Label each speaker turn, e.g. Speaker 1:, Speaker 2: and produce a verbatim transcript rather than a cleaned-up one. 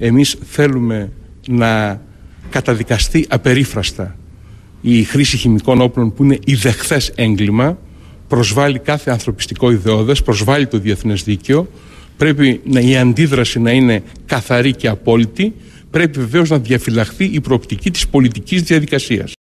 Speaker 1: Εμείς θέλουμε να καταδικαστεί απερίφραστα η χρήση χημικών όπλων, που είναι ιδεχθές έγκλημα, προσβάλλει κάθε ανθρωπιστικό ιδεώδες, προσβάλλει το διεθνές δίκαιο. Πρέπει να, η αντίδραση να είναι καθαρή και απόλυτη. Πρέπει βεβαίως να διαφυλαχθεί η προοπτική της πολιτικής διαδικασίας.